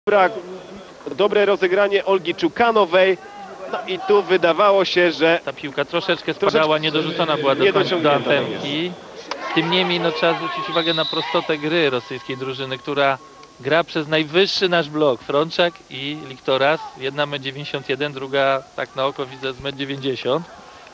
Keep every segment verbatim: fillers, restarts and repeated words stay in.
Dobra, dobre rozegranie Olgi Czukanowej. No i tu wydawało się, że ta piłka troszeczkę spadała, troszeczkę niedorzucona była do, końca, do antenki. Tym niemniej no, trzeba zwrócić uwagę na prostotę gry rosyjskiej drużyny, która gra przez najwyższy nasz blok. Frączak i Liktoras. Jedna metr dziewięćdziesiąt jeden, druga tak na oko widzę z metr dziewięćdziesiąt.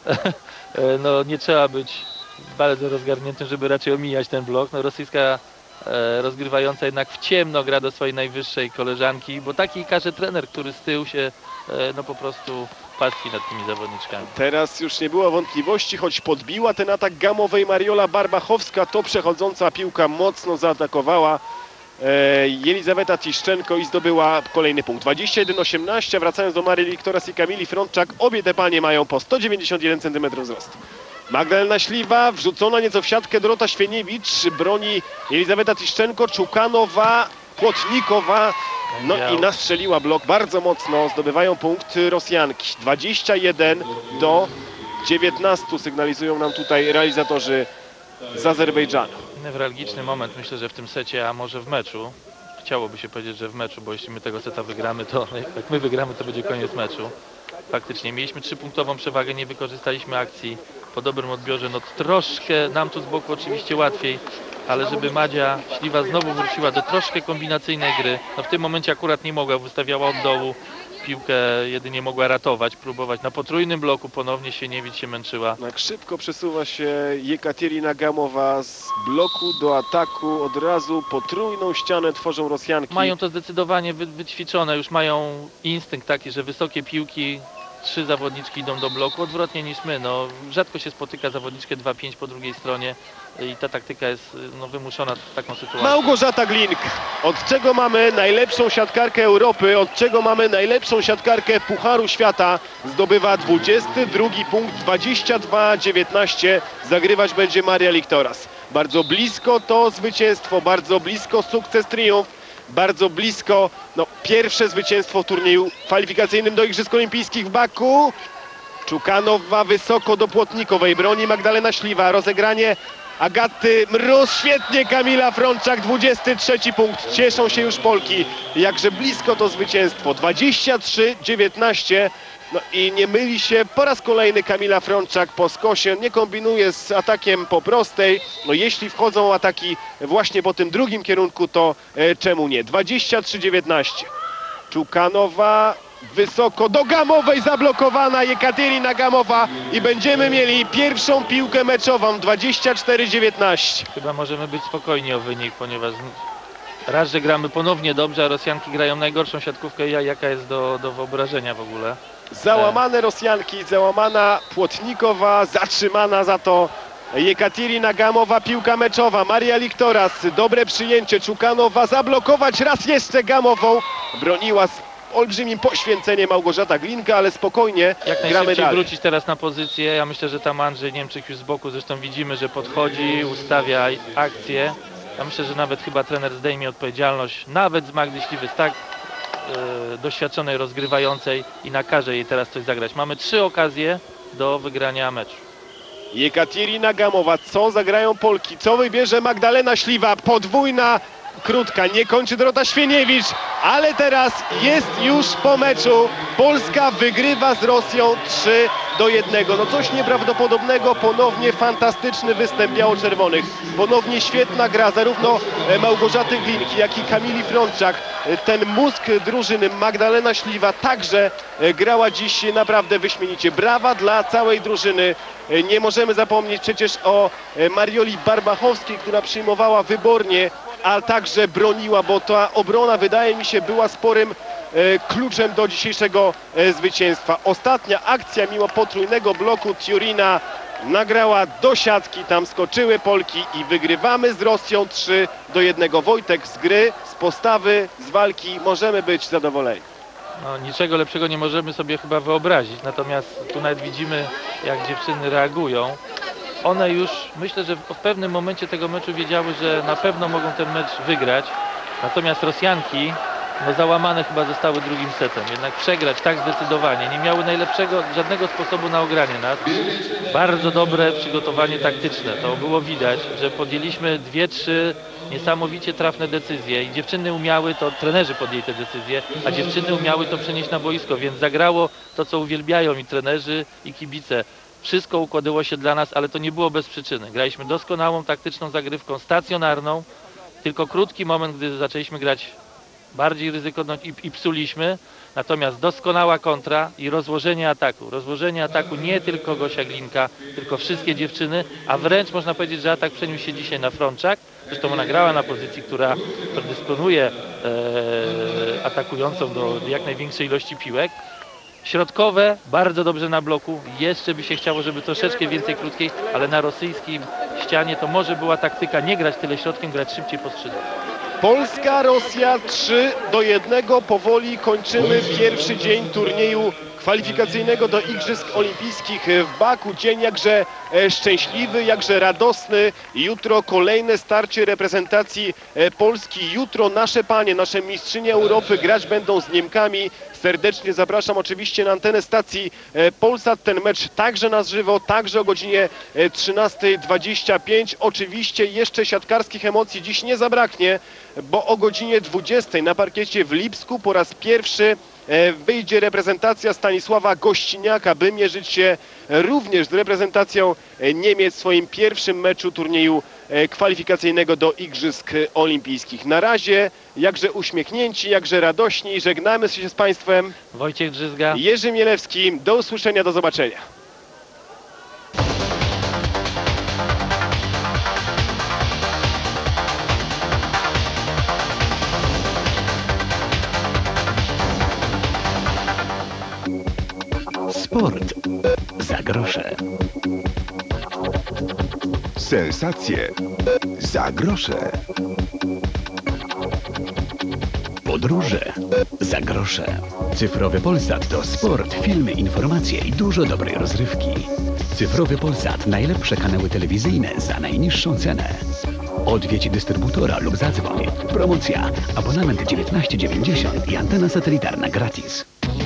No nie trzeba być bardzo rozgarniętym, żeby raczej omijać ten blok. No, rosyjska e, rozgrywająca jednak w ciemno gra do swojej najwyższej koleżanki, bo taki każe trener, który z tyłu się e, no po prostu pastwi nad tymi zawodniczkami. Teraz już nie było wątpliwości, choć podbiła ten atak gamowej Mariola Barbachowska, to przechodząca piłka mocno zaatakowała e, Jelizaweta Tiszczenko i zdobyła kolejny punkt. dwadzieścia jeden osiemnaście, wracając do Marii Liktoras i Kamili Frączak, obie te panie mają po sto dziewięćdziesiąt jeden centymetrów wzrostu. Magdalena Śliwa, wrzucona nieco w siatkę Dorota Świeniewicz, broni Jelizaweta Tiszczenko, Czukanowa, Płotnikowa, no i nastrzeliła blok bardzo mocno, zdobywają punkt Rosjanki. dwadzieścia jeden do dziewiętnastu sygnalizują nam tutaj realizatorzy z Azerbejdżanu. Newralgiczny moment, myślę, że w tym secie, a może w meczu. Chciałoby się powiedzieć, że w meczu, bo jeśli my tego seta wygramy, to jak my wygramy, to będzie koniec meczu. Faktycznie mieliśmy trzypunktową przewagę, nie wykorzystaliśmy akcji po dobrym odbiorze. No troszkę nam tu z boku oczywiście łatwiej, ale żeby Madzia Śliwa znowu wróciła do troszkę kombinacyjnej gry. No w tym momencie akurat nie mogła, wystawiała od dołu. Piłkę jedynie mogła ratować, próbować na potrójnym bloku, ponownie Sieniewicz się męczyła. Tak szybko przesuwa się Jekaterina Gamowa z bloku do ataku, od razu potrójną ścianę tworzą Rosjanki. Mają to zdecydowanie wy, wyćwiczone, już mają instynkt taki, że wysokie piłki, trzy zawodniczki idą do bloku, odwrotnie niż my. No, rzadko się spotyka zawodniczkę dwa pięć po drugiej stronie i ta taktyka jest no, wymuszona w taką sytuację. Małgorzata Glink. Od czego mamy najlepszą siatkarkę Europy, od czego mamy najlepszą siatkarkę Pucharu Świata, zdobywa dwudziesty drugi punkt, dwadzieścia dwa dziewiętnaście. Zagrywać będzie Maria Liktoras. Bardzo blisko to zwycięstwo, bardzo blisko sukces, triumf. Bardzo blisko no, pierwsze zwycięstwo w turnieju kwalifikacyjnym do Igrzysk Olimpijskich w Baku. Czukanowa wysoko do Płotnikowej, broni Magdalena Śliwa, rozegranie Agaty Mróz, świetnie Kamila Frączak, dwudziesty trzeci punkt. Cieszą się już Polki, jakże blisko to zwycięstwo, dwadzieścia trzy dziewiętnaście. No i nie myli się po raz kolejny Kamila Frączak po skosie, nie kombinuje z atakiem po prostej. No jeśli wchodzą ataki właśnie po tym drugim kierunku, to e, czemu nie? dwadzieścia trzy dziewiętnaście. Czukanowa wysoko do Gamowej, zablokowana Jekaterina Gamowa i będziemy mieli pierwszą piłkę meczową, dwadzieścia cztery dziewiętnaście. Chyba możemy być spokojni o wynik, ponieważ raz, że gramy ponownie dobrze, a Rosjanki grają najgorszą siatkówkę, jaka jest do, do wyobrażenia w ogóle. Załamane Rosjanki, załamana Płotnikowa, zatrzymana za to Jekaterina Gamowa, piłka meczowa, Maria Liktoras, dobre przyjęcie, Czukanowa, zablokować raz jeszcze Gamową, broniła z olbrzymim poświęceniem Małgorzata Glinka, ale spokojnie jak gramy najszybciej dalej. Wrócić teraz na pozycję, ja myślę, że tam Andrzej Niemczyk już z boku, zresztą widzimy, że podchodzi, ustawia akcję. Ja myślę, że nawet chyba trener zdejmie odpowiedzialność, nawet z Magdy Śliwy, z tak e, doświadczonej rozgrywającej i nakaże jej teraz coś zagrać. Mamy trzy okazje do wygrania meczu. Jekaterina Gamowa, co zagrają Polki, co wybierze Magdalena Śliwa, podwójna krótka, nie kończy Dorota Świeniewicz, ale teraz jest już po meczu. Polska wygrywa z Rosją trzy do jednego. No coś nieprawdopodobnego, ponownie fantastyczny występ biało-czerwonych. Ponownie świetna gra zarówno Małgorzaty Glinki, jak i Kamili Frączak. Ten mózg drużyny Magdalena Śliwa także grała dziś naprawdę wyśmienicie. Brawa dla całej drużyny. Nie możemy zapomnieć przecież o Marioli Barbachowskiej, która przyjmowała wybornie, a także broniła, bo ta obrona wydaje mi się była sporym e, kluczem do dzisiejszego e, zwycięstwa. Ostatnia akcja mimo potrójnego bloku Tiurina nagrała do siatki, tam skoczyły Polki i wygrywamy z Rosją trzy do jednego. Wojtek, z gry, z postawy, z walki możemy być zadowoleni. No, niczego lepszego nie możemy sobie chyba wyobrazić, natomiast tu nawet widzimy, jak dziewczyny reagują. One już, myślę, że w pewnym momencie tego meczu wiedziały, że na pewno mogą ten mecz wygrać. Natomiast Rosjanki no załamane chyba zostały drugim setem. Jednak przegrać tak zdecydowanie. Nie miały najlepszego, żadnego sposobu na ogranie nas. Bardzo dobre przygotowanie taktyczne. To było widać, że podjęliśmy dwie, trzy niesamowicie trafne decyzje i dziewczyny umiały to, trenerzy podjęli te decyzje, a dziewczyny umiały to przenieść na boisko, więc zagrało to, co uwielbiają i trenerzy, i kibice. Wszystko układało się dla nas, ale to nie było bez przyczyny. Graliśmy doskonałą taktyczną zagrywką, stacjonarną, tylko krótki moment, gdy zaczęliśmy grać bardziej ryzykowną i, i psuliśmy, natomiast doskonała kontra i rozłożenie ataku. Rozłożenie ataku nie tylko Gosia Glinka, tylko wszystkie dziewczyny, a wręcz można powiedzieć, że atak przeniósł się dzisiaj na Frączak. Zresztą ona grała na pozycji, która predysponuje e, atakującą do jak największej ilości piłek. Środkowe bardzo dobrze na bloku, jeszcze by się chciało, żeby troszeczkę więcej krótkiej, ale na rosyjskim ścianie to może była taktyka nie grać tyle środkiem, grać szybciej po skrzydłach. Polska, Rosja trzy do jednego. Powoli kończymy pierwszy dzień turnieju kwalifikacyjnego do Igrzysk Olimpijskich w Baku. Dzień jakże szczęśliwy, jakże radosny. Jutro kolejne starcie reprezentacji Polski. Jutro nasze panie, nasze mistrzynie Europy grać będą z Niemkami. Serdecznie zapraszam oczywiście na antenę stacji Polsat. Ten mecz także na żywo, także o godzinie trzynastej dwadzieścia pięć. Oczywiście jeszcze siatkarskich emocji dziś nie zabraknie, bo o godzinie dwudziestej na parkiecie w Lipsku po raz pierwszy wyjdzie reprezentacja Stanisława Gościniaka, by mierzyć się również z reprezentacją Niemiec w swoim pierwszym meczu turnieju kwalifikacyjnego do Igrzysk Olimpijskich. Na razie jakże uśmiechnięci, jakże radośni. Żegnamy się z Państwem. Wojciech Drzyzga. Jerzy Mielewski. Do usłyszenia, do zobaczenia. Sport za grosze. Sensacje za grosze. Podróże za grosze. Cyfrowy Polsat to sport, filmy, informacje i dużo dobrej rozrywki. Cyfrowy Polsat. Najlepsze kanały telewizyjne za najniższą cenę. Odwiedź dystrybutora lub zadzwoń. Promocja. Abonament dziewiętnaście dziewięćdziesiąt i antena satelitarna gratis.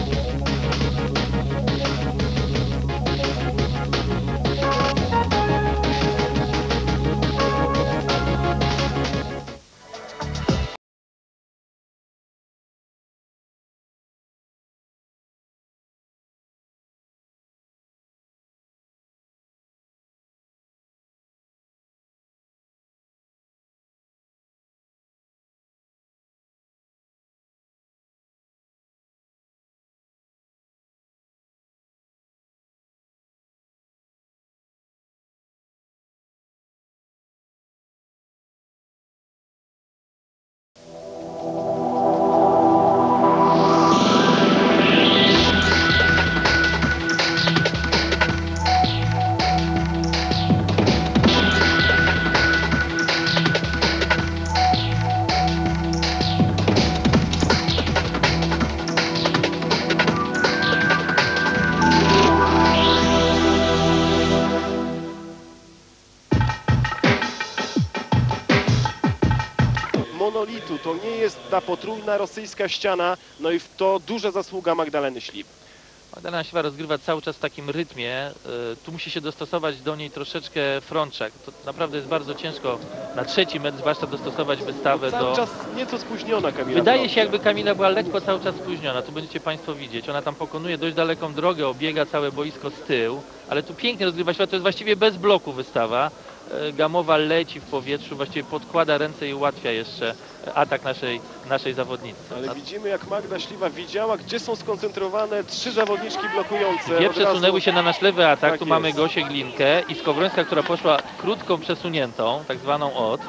Monolitu. To nie jest ta potrójna rosyjska ściana, no i w to duża zasługa Magdaleny Śliwy. Magdalena Śliwa rozgrywa cały czas w takim rytmie. Tu musi się dostosować do niej troszeczkę Frączak. To naprawdę jest bardzo ciężko na trzeci metr, zwłaszcza dostosować wystawę Cały do... czas nieco spóźniona Kamila. Wydaje się, jakby Kamila była lekko cały czas spóźniona. Tu będziecie Państwo widzieć. Ona tam pokonuje dość daleką drogę, obiega całe boisko z tyłu, ale tu pięknie rozgrywa Śliwa. To jest właściwie bez bloku wystawa. Gamowa leci w powietrzu, właściwie podkłada ręce i ułatwia jeszcze atak naszej, naszej zawodnicy. Ale widzimy, jak Magda Śliwa widziała, gdzie są skoncentrowane trzy zawodniczki blokujące. Dwie Od przesunęły razu... się na nasz lewy atak. Tak tu jest. mamy Gosię Glinkę i Skowrońska, która poszła krótką przesuniętą, tak zwaną od.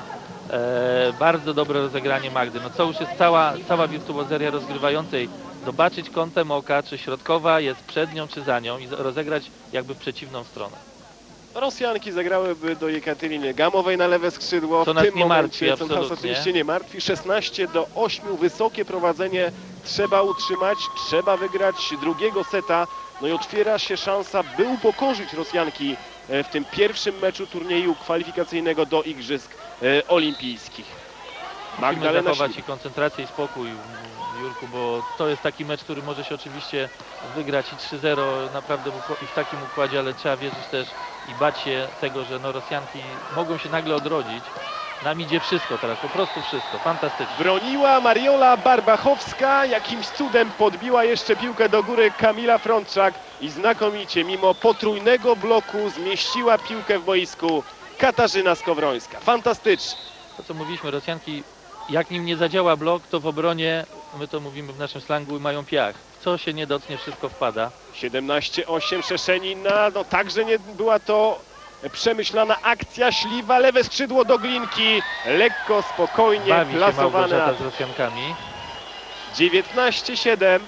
E, bardzo dobre rozegranie Magdy. No co już jest cała, cała wirtuozeria rozgrywającej. Zobaczyć kątem oka, czy środkowa jest przed nią, czy za nią i rozegrać jakby w przeciwną stronę. Rosjanki zagrałyby do Jekateryny Gamowej na lewe skrzydło. To w nas tym nie martwi, momencie, co nas absolutnie. oczywiście nie martwi. szesnaście do ośmiu, wysokie prowadzenie trzeba utrzymać, trzeba wygrać drugiego seta. No i otwiera się szansa, by upokorzyć Rosjanki w tym pierwszym meczu turnieju kwalifikacyjnego do Igrzysk Olimpijskich. Musimy Magdalena zachować Śliwa. i koncentrację i spokój. Jurku, bo to jest taki mecz, który może się oczywiście wygrać i trzy zero naprawdę w, ukł- i w takim układzie, ale trzeba wierzyć też i bać się tego, że no Rosjanki mogą się nagle odrodzić. Nam idzie wszystko teraz, po prostu wszystko, fantastycznie. Broniła Mariola Barbachowska, jakimś cudem podbiła jeszcze piłkę do góry Kamila Frączak i znakomicie, mimo potrójnego bloku, zmieściła piłkę w boisku Katarzyna Skowrońska. Fantastycznie. To co mówiliśmy, Rosjanki, jak nim nie zadziała blok, to w obronie, my to mówimy w naszym slangu, mają piach. Co się nie dotknie, wszystko wpada. siedemnaście osiem Szeszenina, no także nie była to przemyślana akcja. Śliwa, lewe skrzydło do Glinki, lekko, spokojnie Bawi się plasowane. Małgorzata z Rosjankami. dziewiętnaście siedem.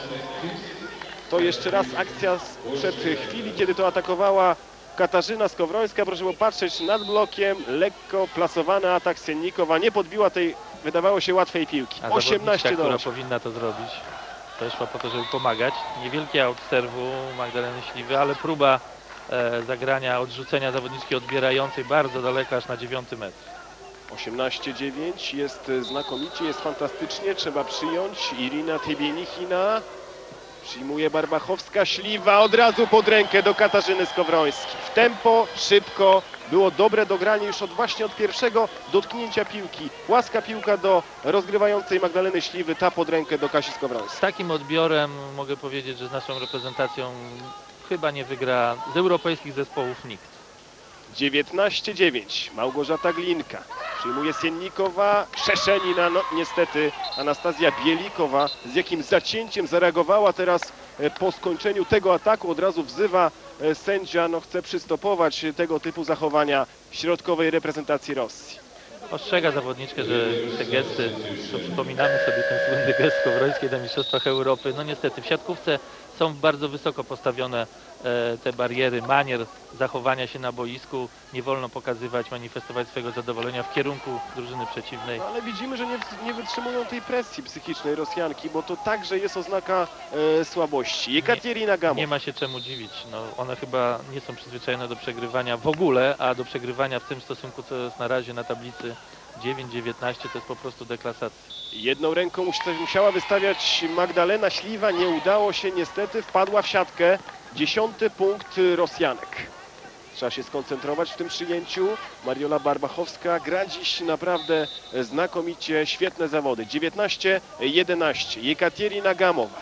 To jeszcze raz akcja sprzed chwili, kiedy to atakowała Katarzyna Skowrońska. Proszę popatrzeć, nad blokiem, lekko plasowany atak Siennikowa. Nie podbiła tej, wydawało się, łatwej piłki. A osiemnaście zawodniczka, do która osiem. powinna to zrobić, weszła po to, żeby pomagać. Niewielki aut serwu Magdaleny Śliwy, ale próba e, zagrania, odrzucenia zawodniczki odbierającej bardzo daleko, aż na dziewiąty metr. osiemnaście dziewięć, jest znakomicie, jest fantastycznie, trzeba przyjąć. Irina Tybienichina, przyjmuje Barbachowska, Śliwa od razu pod rękę do Katarzyny Skowrońskiej. W tempo, szybko, było dobre dogranie już od właśnie od pierwszego dotknięcia piłki. Łaska piłka do rozgrywającej Magdaleny Śliwy, ta pod rękę do Kasi Z Skowrońskiej. takim odbiorem mogę powiedzieć, że z naszą reprezentacją chyba nie wygra z europejskich zespołów nikt. dziewiętnaście dziewięć, Małgorzata Glinka, przyjmuje Siennikowa, Szeszenina, no niestety Anastazja Bielikowa z jakim zacięciem zareagowała teraz e, po skończeniu tego ataku, od razu wzywa e, sędzia, no chce przystopować tego typu zachowania środkowej reprezentacji Rosji. Ostrzega zawodniczkę, że te gesty, to przypominamy sobie ten słynny gest Skowrońskiej na Mistrzostwach Europy, no niestety w siatkówce są bardzo wysoko postawione e, te bariery, manier zachowania się na boisku. Nie wolno pokazywać, manifestować swojego zadowolenia w kierunku drużyny przeciwnej. No, ale widzimy, że nie, nie wytrzymują tej presji psychicznej Rosjanki, bo to także jest oznaka e, słabości. Jekaterina Gamow. Nie ma się czemu dziwić. No, one chyba nie są przyzwyczajone do przegrywania w ogóle, a do przegrywania w tym stosunku, co jest na razie na tablicy dziewięć dziewiętnaście, to jest po prostu deklasacja. Jedną ręką musiała wystawiać Magdalena Śliwa, nie udało się niestety, wpadła w siatkę. Dziesiąty punkt Rosjanek. Trzeba się skoncentrować w tym przyjęciu. Mariola Barbachowska gra dziś naprawdę znakomicie, świetne zawody. dziewiętnaście jedenaście. Jekaterina Gamowa.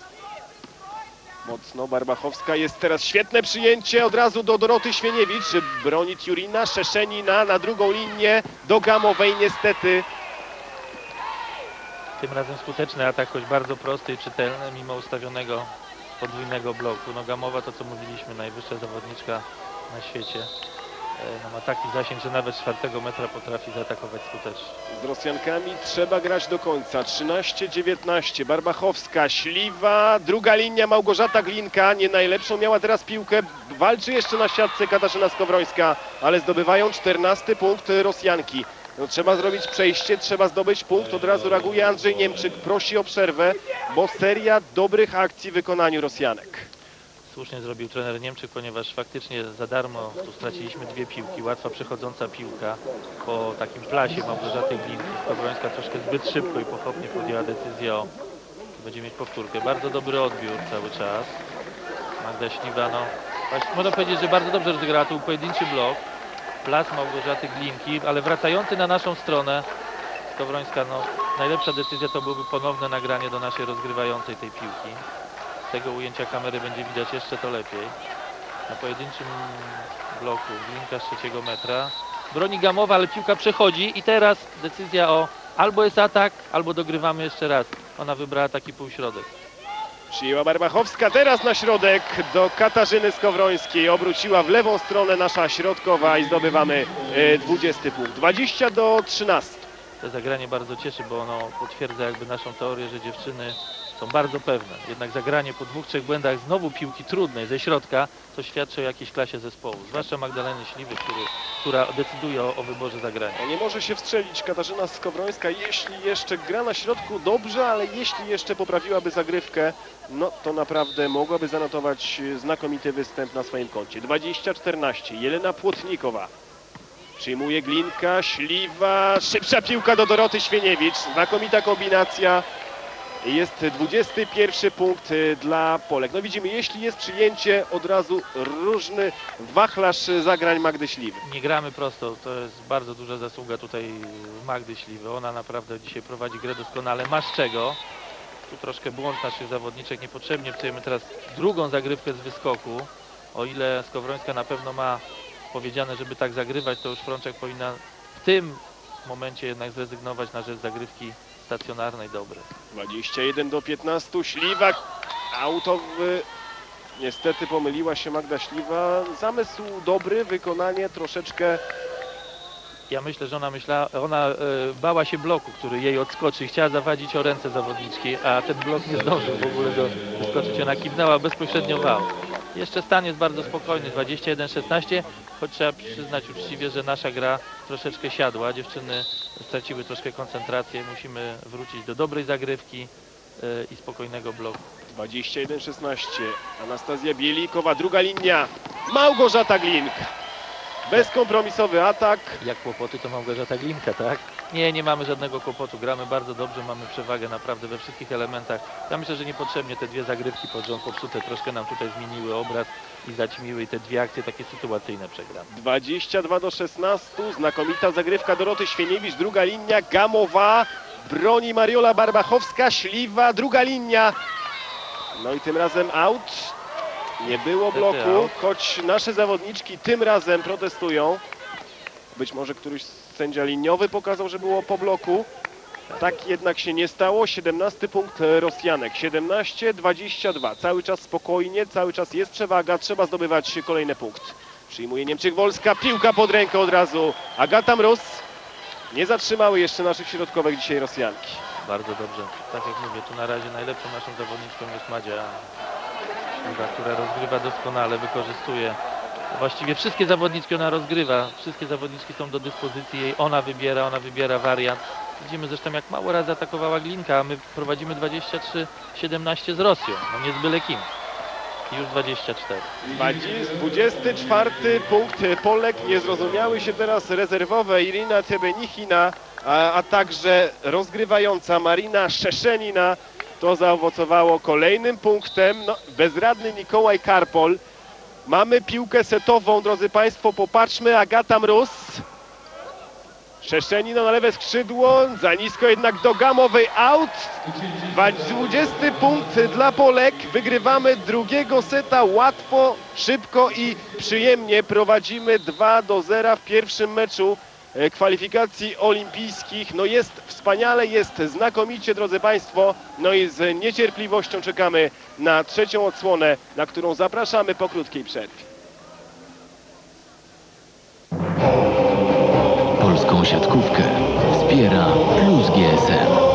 Mocno Barbachowska, jest teraz świetne przyjęcie, od razu do Doroty Świeniewicz, broni Tiurina, Szeszenina na drugą linię, do Gamowej niestety. Tym razem skuteczny atak, choć bardzo prosty i czytelny, mimo ustawionego podwójnego bloku. No Gamowa, to co mówiliśmy, najwyższa zawodniczka na świecie. No, ma taki zasięg, że nawet z czwartego metra potrafi zaatakować skutecznie. Z Rosjankami trzeba grać do końca. trzynaście dziewiętnaście. Barbachowska, Śliwa, druga linia Małgorzata Glinka. Nie najlepszą miała teraz piłkę. Walczy jeszcze na siatce Katarzyna Skowrońska, ale zdobywają czternasty punkt Rosjanki. No, trzeba zrobić przejście, trzeba zdobyć punkt. Od razu reaguje Andrzej Niemczyk. Prosi o przerwę, bo seria dobrych akcji w wykonaniu Rosjanek. Słusznie zrobił trener Niemczyk, ponieważ faktycznie za darmo tu straciliśmy dwie piłki. Łatwa przechodząca piłka po takim plasie Małgorzaty Glinki. Skowrońska troszkę zbyt szybko i pochopnie podjęła decyzję o... Będzie mieć powtórkę. Bardzo dobry odbiór cały czas. Magda Śliwa, no... Można powiedzieć, że bardzo dobrze rozegrała. Tu pojedynczy blok. Plas Małgorzaty Glinki, ale wracający na naszą stronę. Skowrońska, no... Najlepsza decyzja to byłoby ponowne nagranie do naszej rozgrywającej tej piłki. Z tego ujęcia kamery będzie widać jeszcze to lepiej. Na pojedynczym bloku Glinka z trzeciego metra. Broni Gamowa, ale piłka przechodzi i teraz decyzja o albo jest atak, albo dogrywamy jeszcze raz. Ona wybrała taki półśrodek. Przyjęła Barbachowska, teraz na środek do Katarzyny Skowrońskiej. Obróciła w lewą stronę nasza środkowa i zdobywamy e, dwudziesty punkt. dwadzieścia do trzynastu. To zagranie bardzo cieszy, bo ono potwierdza jakby naszą teorię, że dziewczyny są bardzo pewne. Jednak zagranie po dwóch, trzech błędach znowu piłki trudnej ze środka, to świadczy o jakiejś klasie zespołu. Zwłaszcza Magdaleny Śliwy, który, która decyduje o, o wyborze zagrania. Nie może się wstrzelić Katarzyna Skowrońska, jeśli jeszcze gra na środku dobrze, ale jeśli jeszcze poprawiłaby zagrywkę, no to naprawdę mogłaby zanotować znakomity występ na swoim koncie. dwadzieścia czternaście. Jelena Płotnikowa. Przyjmuje Glinka, Śliwa, szybsza piłka do Doroty Świeniewicz. Znakomita kombinacja. Jest dwudziesty pierwszy punkt dla Polek. No widzimy, jeśli jest przyjęcie, od razu różny wachlarz zagrań Magdy Śliwy. Nie gramy prosto, to jest bardzo duża zasługa tutaj Magdy Śliwy. Ona naprawdę dzisiaj prowadzi grę doskonale, ma z czego. Tu troszkę błąd naszych zawodniczek, niepotrzebnie wczyjemy teraz drugą zagrywkę z wyskoku. O ile Skowrońska na pewno ma powiedziane, żeby tak zagrywać, to już Frączek powinna w tym momencie jednak zrezygnować na rzecz zagrywki stacjonarnej dobrej. dwadzieścia jeden do piętnastu, Śliwa, auto, w... niestety pomyliła się Magda Śliwa, zamysł dobry, wykonanie troszeczkę... Ja myślę, że ona myślała, ona e, bała się bloku, który jej odskoczy i chciała zawadzić o ręce zawodniczki, a ten blok nie zdążył w ogóle do, doskoczyć. Ona kiwnęła bezpośrednio w aut. Jeszcze stan jest bardzo spokojny, dwadzieścia jeden szesnaście, choć trzeba przyznać uczciwie, że nasza gra troszeczkę siadła. Dziewczyny straciły troszkę koncentrację. Musimy wrócić do dobrej zagrywki e, i spokojnego bloku. dwadzieścia jeden szesnaście, Anastazja Bielikowa, druga linia, Małgorzata Glink. Bezkompromisowy atak. Jak kłopoty, to Małgorzata Glinka, tak? Nie, nie mamy żadnego kłopotu. Gramy bardzo dobrze, mamy przewagę naprawdę we wszystkich elementach. Ja myślę, że niepotrzebnie te dwie zagrywki pod rząd popsute troszkę nam tutaj zmieniły obraz i zaćmiły i te dwie akcje takie sytuacyjne przegrane. dwadzieścia dwa do szesnastu, znakomita zagrywka Doroty Świeniewicz, druga linia, Gamowa, broni Mariola Barbachowska, Śliwa, druga linia. No i tym razem out. Nie było bloku, choć nasze zawodniczki tym razem protestują. Być może któryś sędzia liniowy pokazał, że było po bloku. Tak jednak się nie stało. siedemnasty punkt Rosjanek. siedemnaście dwadzieścia dwa. Cały czas spokojnie, cały czas jest przewaga. Trzeba zdobywać kolejny punkt. Przyjmuje Niemczyk-Wolska. Piłka pod ręką od razu. Agata Mróz. Nie zatrzymały jeszcze naszych środkowych dzisiaj Rosjanki. Bardzo dobrze. Tak jak mówię, tu na razie najlepszą naszą zawodniczką jest Madzia, która rozgrywa doskonale, wykorzystuje właściwie wszystkie zawodniczki, ona rozgrywa, wszystkie zawodniczki są do dyspozycji jej, ona wybiera, ona wybiera wariant. Widzimy zresztą, jak mało razy atakowała Glinka, a my prowadzimy dwadzieścia trzy siedemnaście z Rosją, no nie z byle kim. I już dwadzieścia cztery. dwudziesty czwarty punkt Polek. Nie zrozumiały się teraz rezerwowe Irina Tebenichina, a, a także rozgrywająca Marina Szeszenina. To zaowocowało kolejnym punktem. No, bezradny Mikołaj Karpol. Mamy piłkę setową, drodzy Państwo, popatrzmy. Agata Mróz. Szeszenina na lewe skrzydło, za nisko jednak do Gamowej, out. dwudziesty punkt dla Polek. Wygrywamy drugiego seta łatwo, szybko i przyjemnie. Prowadzimy dwa do zera w pierwszym meczu kwalifikacji olimpijskich. No jest wspaniale, jest znakomicie, drodzy Państwo. No i z niecierpliwością czekamy na trzecią odsłonę, na którą zapraszamy po krótkiej przerwie. Polską siatkówkę wspiera Plus G S M.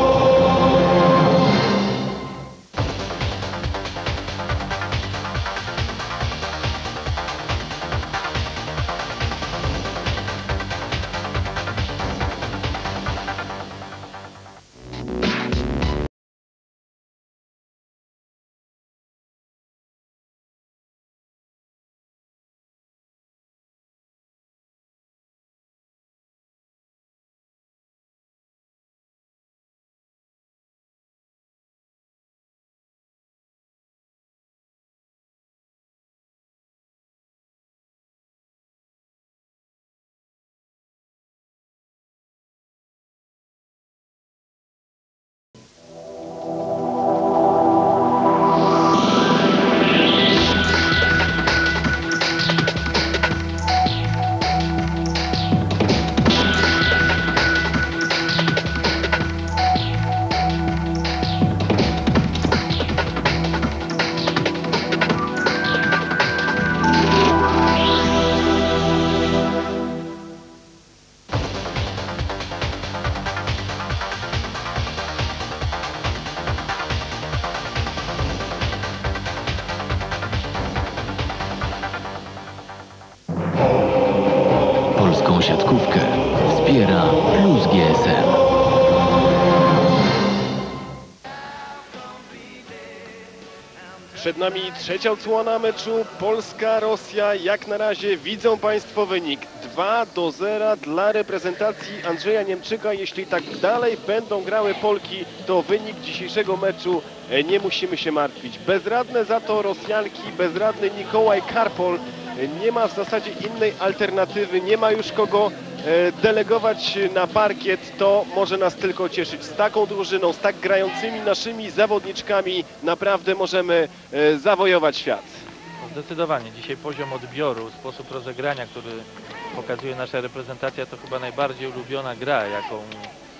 Przed nami trzecia odsłona meczu Polska-Rosja. Jak na razie widzą Państwo wynik dwa do zera dla reprezentacji Andrzeja Niemczyka. Jeśli tak dalej będą grały Polki, to wynik dzisiejszego meczu nie musimy się martwić. Bezradne za to Rosjanki, bezradny Nikołaj Karpol. Nie ma w zasadzie innej alternatywy, nie ma już kogo delegować na parkiet. To może nas tylko cieszyć. Z taką drużyną, z tak grającymi naszymi zawodniczkami naprawdę możemy zawojować świat. Zdecydowanie. Dzisiaj poziom odbioru, sposób rozegrania, który pokazuje nasza reprezentacja, to chyba najbardziej ulubiona gra, jaką e,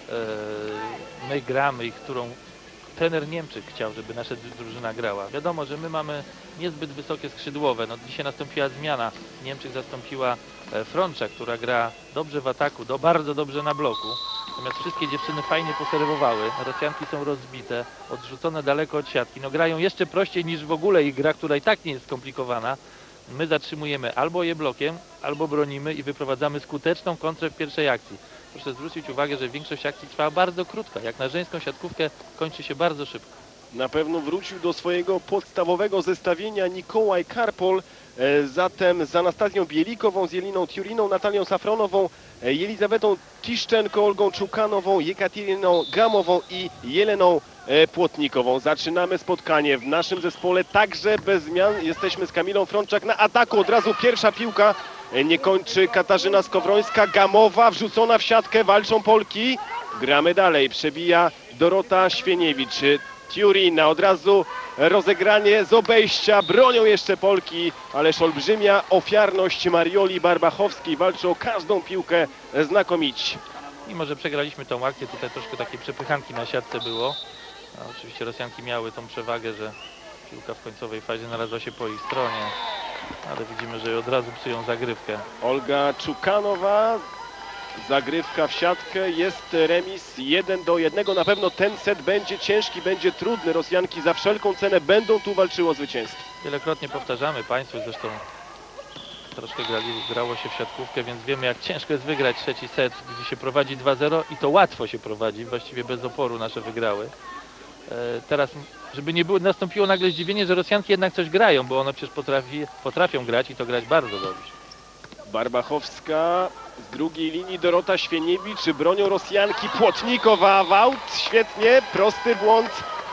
my gramy i którą trener Niemczyk chciał, żeby nasza drużyna grała. Wiadomo, że my mamy niezbyt wysokie skrzydłowe. No, dzisiaj nastąpiła zmiana. Niemczyk zastąpiła Frączak, która gra dobrze w ataku, do, bardzo dobrze na bloku. Natomiast wszystkie dziewczyny fajnie poserwowały. Rosjanki są rozbite, odrzucone daleko od siatki. No, grają jeszcze prościej niż w ogóle ich gra, która i tak nie jest skomplikowana. My zatrzymujemy albo je blokiem, albo bronimy i wyprowadzamy skuteczną kontrę w pierwszej akcji. Proszę zwrócić uwagę, że większość akcji trwała bardzo krótka. Jak na żeńską siatkówkę kończy się bardzo szybko. Na pewno wrócił do swojego podstawowego zestawienia Nikołaj Karpol. E, zatem z Anastazją Bielikową, z Jeliną Tiuriną, Natalią Safronową, e, Jelizawetą Tiszczenko, Olgą Czukanową, Jekateryną Gamową i Jeleną e, Płotnikową. Zaczynamy spotkanie w naszym zespole także bez zmian. Jesteśmy z Kamilą Frączak na ataku. Od razu pierwsza piłka. E, nie kończy Katarzyna Skowrońska. Gamowa wrzucona w siatkę. Walczą Polki. Gramy dalej. Przebija Dorota Świeniewicz. Tiurina, od razu rozegranie z obejścia, bronią jeszcze Polki, ależ olbrzymia ofiarność Marioli Barbachowskiej, walczy o każdą piłkę znakomicie. Mimo że przegraliśmy tą akcję, tutaj troszkę takiej przepychanki na siatce było. A oczywiście Rosjanki miały tą przewagę, że piłka w końcowej fazie znalazła się po ich stronie, ale widzimy, że od razu psują zagrywkę. Olga Czukanowa. Zagrywka w siatkę, jest remis jeden do jednego. Na pewno ten set będzie ciężki, będzie trudny. Rosjanki za wszelką cenę będą tu walczyły o zwycięstwo. Wielokrotnie powtarzamy Państwu, zresztą troszkę grali, grało się w siatkówkę, więc wiemy, jak ciężko jest wygrać trzeci set, gdzie się prowadzi dwa zero i to łatwo się prowadzi, właściwie bez oporu nasze wygrały. E, teraz, żeby nie było, nastąpiło nagle zdziwienie, że Rosjanki jednak coś grają, bo one przecież potrafi, potrafią grać i to grać bardzo dobrze. Barbachowska, z drugiej linii Dorota Świeniewicz, bronią Rosjanki, Płotnikowa, Wałt, świetnie, prosty błąd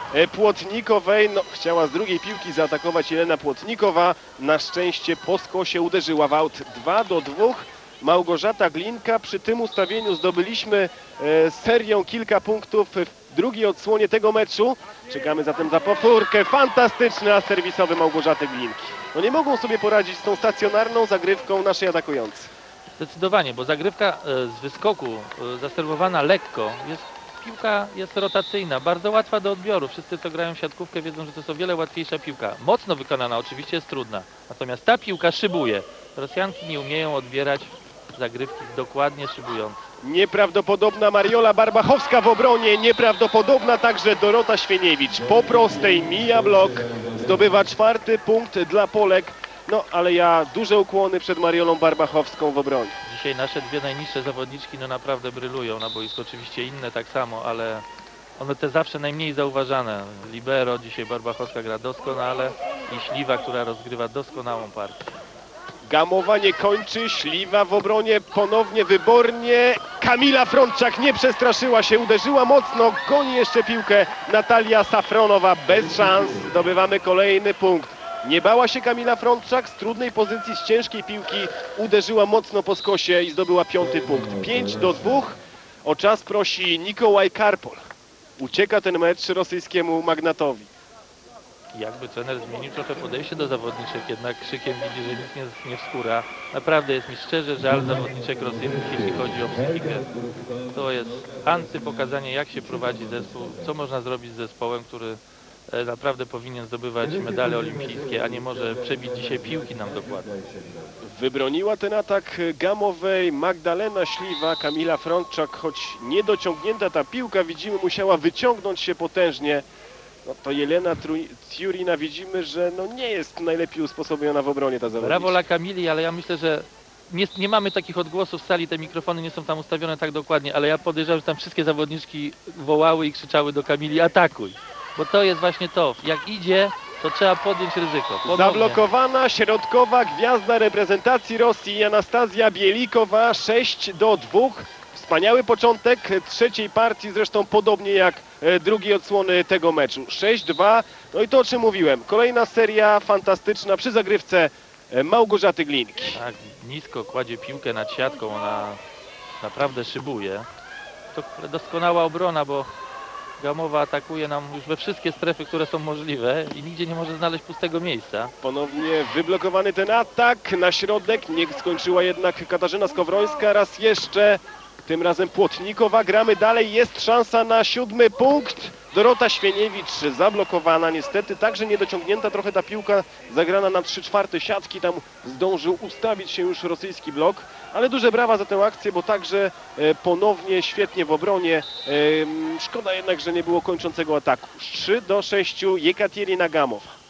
Płotnikowej, no chciała z drugiej piłki zaatakować Jelena Płotnikowa, na szczęście po skosie uderzyła Wałt. Dwa do dwóch. Małgorzata Glinka, przy tym ustawieniu zdobyliśmy e, serią kilka punktów w drugiej odsłonie tego meczu. Czekamy zatem za powtórkę, fantastyczny as serwisowy Małgorzaty Glinki. No nie mogą sobie poradzić z tą stacjonarną zagrywką naszej atakującej. Zdecydowanie, bo zagrywka z wyskoku, zaserwowana lekko, jest, piłka jest rotacyjna, bardzo łatwa do odbioru. Wszyscy, co grają w siatkówkę, wiedzą, że to jest o wiele łatwiejsza piłka. Mocno wykonana oczywiście jest trudna, natomiast ta piłka szybuje. Rosjanki nie umieją odbierać zagrywki dokładnie szybujące. Nieprawdopodobna Mariola Barbachowska w obronie, nieprawdopodobna także Dorota Świeniewicz. Po prostej mija blok, zdobywa czwarty punkt dla Polek. No, ale ja duże ukłony przed Mariolą Barbachowską w obronie. Dzisiaj nasze dwie najniższe zawodniczki no naprawdę brylują na boisku. Oczywiście inne tak samo, ale one te zawsze najmniej zauważane. Libero, dzisiaj Barbachowska gra doskonale i Śliwa, która rozgrywa doskonałą partię. Gamowa nie kończy, Śliwa w obronie ponownie wybornie. Kamila Frączak nie przestraszyła się, uderzyła mocno, goni jeszcze piłkę Natalia Safronowa, bez szans. Zdobywamy kolejny punkt. Nie bała się Kamila Frączak, z trudnej pozycji, z ciężkiej piłki uderzyła mocno po skosie i zdobyła piąty punkt. pięć do dwóch. O czas prosi Nikołaj Karpol. Ucieka ten mecz rosyjskiemu magnatowi. Jakby trener zmienił trochę podejście do zawodniczek, jednak krzykiem widzi, że nic nie, nie wskóra. Naprawdę jest mi szczerze żal zawodniczek rosyjskich, jeśli chodzi o psychikę. To jest antypokazanie, jak się prowadzi zespół, co można zrobić z zespołem, który naprawdę powinien zdobywać medale olimpijskie, a nie może przebić dzisiaj piłki nam dokładnie. Wybroniła ten atak Gamowej Magdalena Śliwa, Kamila Frączak, choć niedociągnięta ta piłka, widzimy, musiała wyciągnąć się potężnie. No to Jelena Tiurina, widzimy, że no nie jest najlepiej usposobiona w obronie ta zawodniczka. Brawo dla Kamili, ale ja myślę, że nie, nie mamy takich odgłosów w sali, te mikrofony nie są tam ustawione tak dokładnie, ale ja podejrzewam, że tam wszystkie zawodniczki wołały i krzyczały do Kamili: atakuj! Bo to jest właśnie to, jak idzie, to trzeba podjąć ryzyko. Ponownie. Zablokowana środkowa gwiazda reprezentacji Rosji Anastazja Bielikowa, sześć do dwóch. Wspaniały początek trzeciej partii, zresztą podobnie jak e, drugiej odsłony tego meczu. sześć dwa, no i to, o czym mówiłem. Kolejna seria fantastyczna przy zagrywce e, Małgorzaty Glinki. Tak, nisko kładzie piłkę nad siatką, ona naprawdę szybuje. To doskonała obrona, bo Gamowa atakuje nam już we wszystkie strefy, które są możliwe i nigdzie nie może znaleźć pustego miejsca. Ponownie wyblokowany ten atak na środek, nie skończyła jednak Katarzyna Skowrońska, raz jeszcze. Tym razem Płotnikowa, gramy dalej, jest szansa na siódmy punkt. Dorota Świeniewicz zablokowana, niestety także niedociągnięta trochę ta piłka, zagrana na trzy czwarte siatki, tam zdążył ustawić się już rosyjski blok, ale duże brawa za tę akcję, bo także e, ponownie świetnie w obronie. E, szkoda jednak, że nie było kończącego ataku. trzy do sześciu, Jekaterina Gamowa.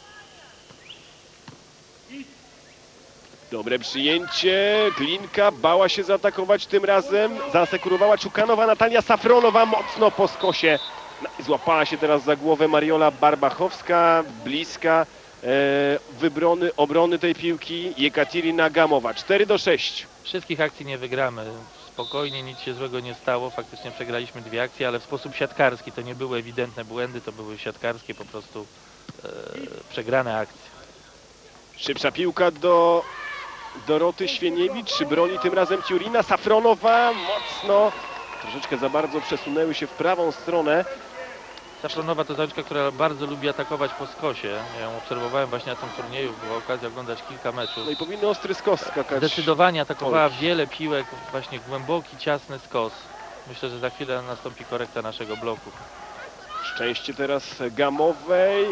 Dobre przyjęcie, Glinka bała się zaatakować tym razem, zaasekurowała Czukanowa, Natalia Safronowa mocno po skosie. No, złapała się teraz za głowę Mariola Barbachowska, bliska e, wybrony, obrony tej piłki Jekaterina Gamowa, cztery do sześciu. Wszystkich akcji nie wygramy, spokojnie, nic się złego nie stało, faktycznie przegraliśmy dwie akcje, ale w sposób siatkarski, to nie były ewidentne błędy, to były siatkarskie po prostu e, przegrane akcje. Szybsza piłka do Doroty Świeniewicz, broni tym razem Tiurina, Safronowa mocno, troszeczkę za bardzo przesunęły się w prawą stronę. Safronowa to zawodniczka, która bardzo lubi atakować po skosie. Ja ją obserwowałem właśnie na tym turnieju, była okazja oglądać kilka meczów. No i powinny ostry skos skakać. Zdecydowanie atakowała wiele piłek, właśnie głęboki, ciasny skos. Myślę, że za chwilę nastąpi korekta naszego bloku. Szczęście teraz Gamowej.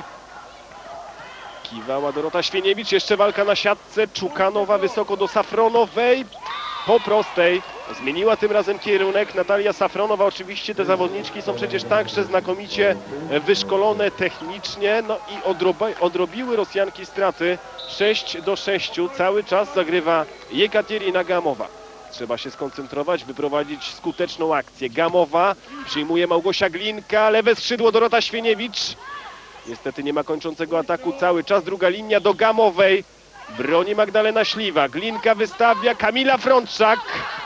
Kiwała Dorota Świeniewicz, jeszcze walka na siatce, Czukanowa wysoko do Safronowej, po prostej, zmieniła tym razem kierunek, Natalia Safronowa, oczywiście te zawodniczki są przecież także znakomicie wyszkolone technicznie, no i odrobiły Rosjanki straty, sześć do sześciu, cały czas zagrywa Jekaterina Gamowa. Trzeba się skoncentrować, wyprowadzić skuteczną akcję. Gamowa, przyjmuje Małgosia Glinka, lewe skrzydło Dorota Świeniewicz. Niestety nie ma kończącego ataku cały czas. Druga linia do Gamowej. Broni Magdalena Śliwa. Glinka wystawia. Kamila Frączak.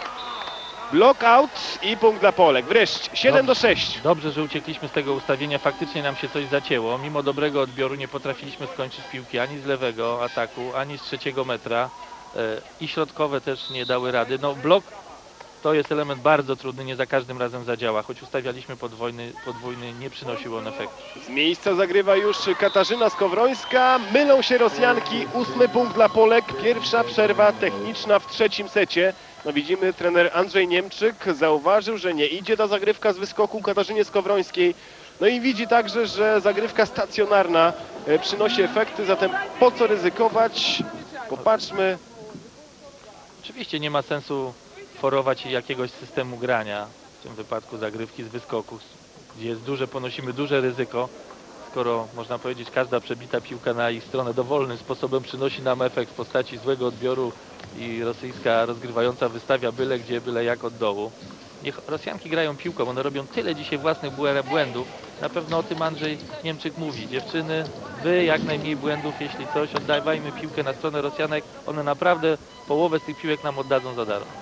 Block out i punkt dla Polek. Wreszcie siedem do sześciu. Dobrze, że uciekliśmy z tego ustawienia. Faktycznie nam się coś zacięło. Mimo dobrego odbioru nie potrafiliśmy skończyć piłki ani z lewego ataku, ani z trzeciego metra. I środkowe też nie dały rady. No blok to jest element bardzo trudny, nie za każdym razem zadziała. Choć ustawialiśmy podwójny, podwójny nie przynosił on efektu. Z miejsca zagrywa już Katarzyna Skowrońska. Mylą się Rosjanki. Ósmy punkt dla Polek. Pierwsza przerwa techniczna w trzecim secie. No widzimy, trener Andrzej Niemczyk zauważył, że nie idzie ta zagrywka z wyskoku Katarzynie Skowrońskiej. No i widzi także, że zagrywka stacjonarna przynosi efekty, zatem po co ryzykować? Popatrzmy. Oczywiście nie ma sensu forować jakiegoś systemu grania, w tym wypadku zagrywki z wyskoku, gdzie jest duże, ponosimy duże ryzyko, skoro można powiedzieć każda przebita piłka na ich stronę dowolnym sposobem przynosi nam efekt w postaci złego odbioru i rosyjska rozgrywająca wystawia byle gdzie, byle jak od dołu. Niech Rosjanki grają piłką, one robią tyle dzisiaj własnych błędów, na pewno o tym Andrzej Niemczyk mówi. Dziewczyny, wy jak najmniej błędów, jeśli coś, oddawajmy piłkę na stronę Rosjanek, one naprawdę połowę z tych piłek nam oddadzą za darmo.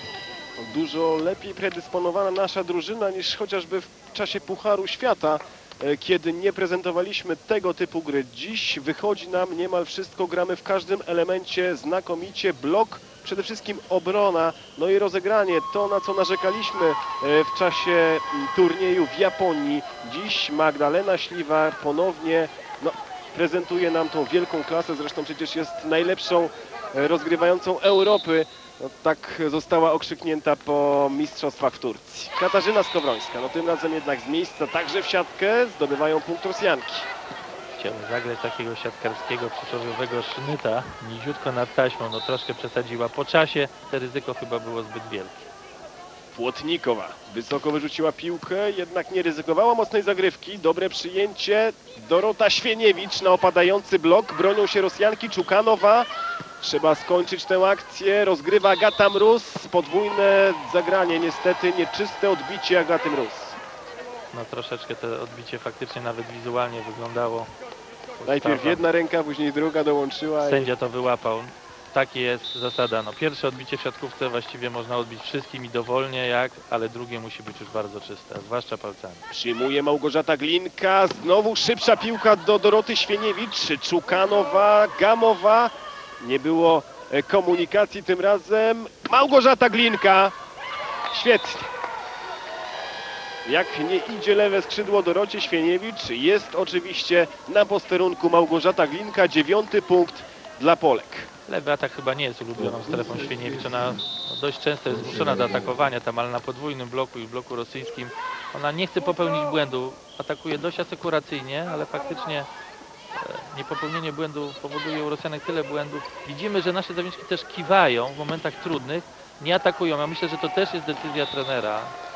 Dużo lepiej predysponowana nasza drużyna niż chociażby w czasie Pucharu Świata, kiedy nie prezentowaliśmy tego typu gry. Dziś wychodzi nam niemal wszystko, gramy w każdym elemencie znakomicie, blok, przede wszystkim obrona, no i rozegranie, to na co narzekaliśmy w czasie turnieju w Japonii. Dziś Magdalena Śliwa ponownie no, prezentuje nam tą wielką klasę, zresztą przecież jest najlepszą rozgrywającą Europy. No, tak została okrzyknięta po mistrzostwach w Turcji. Katarzyna Skowrońska, no tym razem jednak z miejsca także w siatkę zdobywają punkt Rosjanki. Chciałbym zagrać takiego siatkarskiego przysłowiowego sznyta, niziutko nad taśmą, no troszkę przesadziła. Po czasie to ryzyko chyba było zbyt wielkie. Płotnikowa wysoko wyrzuciła piłkę, jednak nie ryzykowała mocnej zagrywki. Dobre przyjęcie. Dorota Świeniewicz na opadający blok. Bronią się Rosjanki. Czukanowa. Trzeba skończyć tę akcję. Rozgrywa Agata Mróz. Podwójne zagranie. Niestety nieczyste odbicie Agaty Mróz. No troszeczkę to odbicie faktycznie nawet wizualnie wyglądało Najpierw Podstawa. jedna ręka, później druga dołączyła. I... Sędzia to wyłapał. Takie jest zasada. No, pierwsze odbicie w siatkówce właściwie można odbić wszystkim i dowolnie jak, ale drugie musi być już bardzo czyste, zwłaszcza palcami. Przyjmuje Małgorzata Glinka, znowu szybsza piłka do Doroty Świeniewicz, Czukanowa, Gamowa, nie było e, komunikacji tym razem, Małgorzata Glinka, świetnie. Jak nie idzie lewe skrzydło Dorocie Świeniewicz, jest oczywiście na posterunku Małgorzata Glinka, dziewiąty punkt dla Polek. Lewy atak chyba nie jest ulubioną strefą Świeniewicz. Ona no, dość często jest zmuszona do atakowania tam, ale na podwójnym bloku i bloku rosyjskim ona nie chce popełnić błędu. Atakuje dość asekuracyjnie, ale faktycznie e, niepopełnienie błędu powoduje u Rosjanek tyle błędów. Widzimy, że nasze zawodniczki też kiwają w momentach trudnych, nie atakują. Ja myślę, że to też jest decyzja trenera.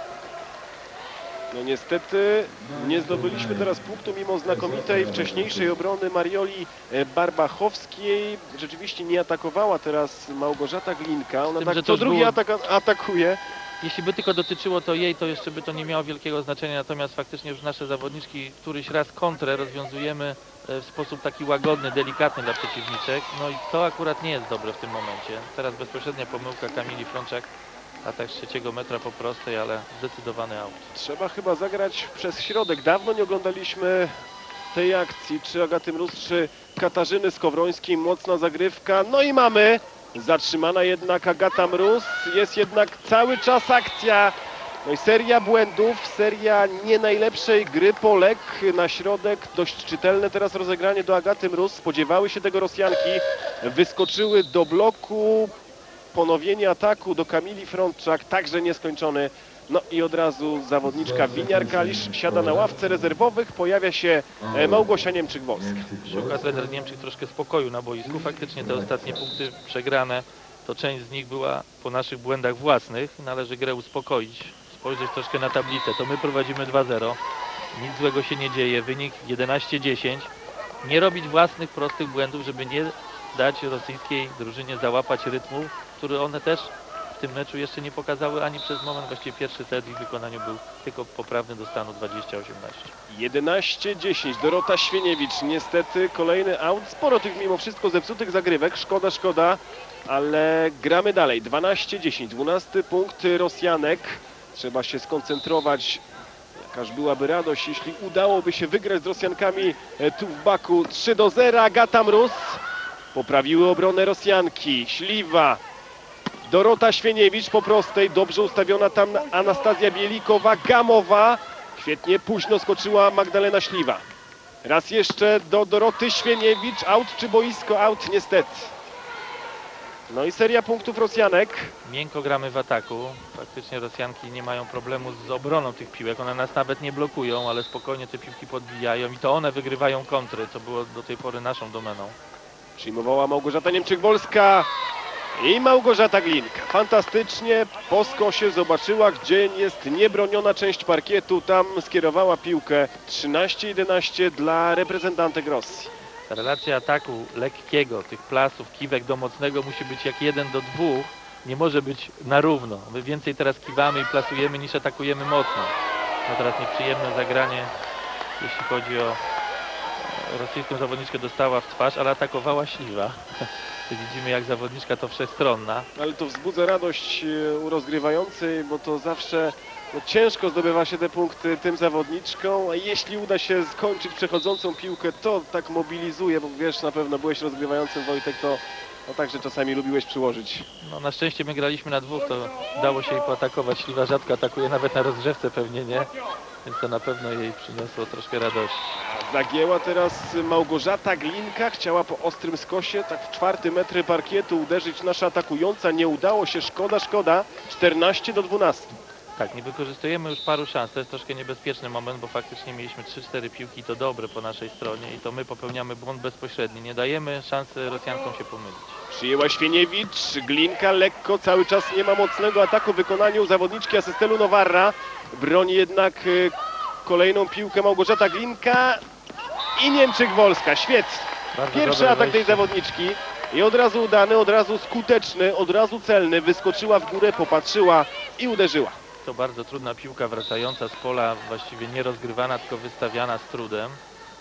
No niestety nie zdobyliśmy teraz punktu mimo znakomitej wcześniejszej obrony Marioli e, Barbachowskiej. Rzeczywiście nie atakowała teraz Małgorzata Glinka. Ona Tym, tak że to co już drugi było- atak atakuje. Jeśli by tylko dotyczyło to jej, to jeszcze by to nie miało wielkiego znaczenia, natomiast faktycznie już nasze zawodniczki któryś raz kontrę rozwiązujemy e, w sposób taki łagodny, delikatny dla przeciwniczek. No i to akurat nie jest dobre w tym momencie. Teraz bezpośrednia pomyłka Kamili Frączak, atak z trzeciego metra po prostej, ale zdecydowany aut. Trzeba chyba zagrać przez środek. Dawno nie oglądaliśmy tej akcji, czy Agaty Mróz, czy Katarzyny Skowrońskiej. Mocna zagrywka. No i mamy zatrzymana jednak Agata Mróz. Jest jednak cały czas akcja. No i seria błędów, seria nie najlepszej gry Polek na środek. Dość czytelne teraz rozegranie do Agaty Mróz. Spodziewały się tego Rosjanki. Wyskoczyły do bloku. Ponowienie ataku do Kamili Frączak, także nieskończony. No i od razu zawodniczka Winiar-Kalisz siada na ławce rezerwowych. Pojawia się e, Małgosia Niemczyk-Wolska. Szuka trener Niemczyk troszkę spokoju na boisku. Faktycznie te ostatnie punkty przegrane, to część z nich była po naszych błędach własnych. Należy grę uspokoić, spojrzeć troszkę na tablicę. To my prowadzimy dwa zero. Nic złego się nie dzieje. Wynik jedenaście dziesięć. Nie robić własnych prostych błędów, żeby nie dać rosyjskiej drużynie załapać rytmu, który one też w tym meczu jeszcze nie pokazały ani przez moment. Właściwie pierwszy set w ich wykonaniu był tylko poprawny do stanu dwadzieścia osiemnaście. jedenaście dziesięć. Dorota Świeniewicz. Niestety kolejny aut. Sporo tych mimo wszystko zepsutych zagrywek. Szkoda, szkoda, ale gramy dalej. dwanaście dziesięć. dwunasty punkt Rosjanek. Trzeba się skoncentrować. Jakaż byłaby radość, jeśli udałoby się wygrać z Rosjankami e, tu w Baku. trzy do zera. Agata Mróz. Poprawiły obronę Rosjanki. Śliwa. Dorota Świeniewicz po prostej. Dobrze ustawiona tam Anastazja Bielikowa. Gamowa. Świetnie późno skoczyła Magdalena Śliwa. Raz jeszcze do Doroty Świeniewicz. Aut czy boisko? Aut niestety. No i seria punktów Rosjanek. Miękko gramy w ataku. Faktycznie Rosjanki nie mają problemu z obroną tych piłek. One nas nawet nie blokują, ale spokojnie te piłki podbijają i to one wygrywają kontry, co było do tej pory naszą domeną. Przyjmowała Małgorzata Niemczyk-Wolska i Małgorzata Glinka. Fantastycznie po skosie zobaczyła, gdzie jest niebroniona część parkietu. Tam skierowała piłkę. trzynaście jedenaście dla reprezentantek Rosji. Ta relacja ataku lekkiego, tych plasów, kiwek do mocnego musi być jak jeden do dwóch. Nie może być na równo. My więcej teraz kiwamy i plasujemy niż atakujemy mocno. No teraz nieprzyjemne zagranie, jeśli chodzi o rosyjską zawodniczkę, dostała w twarz, ale atakowała Śliwa. Widzimy, jak zawodniczka to wszechstronna. Ale to wzbudza radość e, u rozgrywającej, bo to zawsze no, ciężko zdobywa się te punkty tym zawodniczkom, a jeśli uda się skończyć przechodzącą piłkę, to tak mobilizuje, bo wiesz, na pewno byłeś rozgrywającym, Wojtek, to no, także czasami lubiłeś przyłożyć. No, na szczęście my graliśmy na dwóch, to dało się jej poatakować. Śliwa rzadko atakuje, nawet na rozgrzewce pewnie nie, więc to na pewno jej przyniosło troszkę radości. Zagięła teraz Małgorzata Glinka, chciała po ostrym skosie, tak w czwarty metry parkietu uderzyć nasza atakująca, nie udało się, szkoda, szkoda, czternaście do dwunastu. Tak, nie wykorzystujemy już paru szans, to jest troszkę niebezpieczny moment, bo faktycznie mieliśmy trzy cztery piłki, to dobre po naszej stronie i to my popełniamy błąd bezpośredni, nie dajemy szansy Rosjankom się pomylić. Przyjęła Świeniewicz, Glinka lekko, cały czas nie ma mocnego ataku w wykonaniu zawodniczki Asystelu Nowarra. Broni jednak y, kolejną piłkę Małgorzata Glinka i Niemczyk-Wolska, świetnie. Bardzo Pierwszy dobre atak tej wejście. zawodniczki i od razu udany, od razu skuteczny, od razu celny. Wyskoczyła w górę, popatrzyła i uderzyła. To bardzo trudna piłka wracająca z pola, właściwie nie rozgrywana, tylko wystawiana z trudem.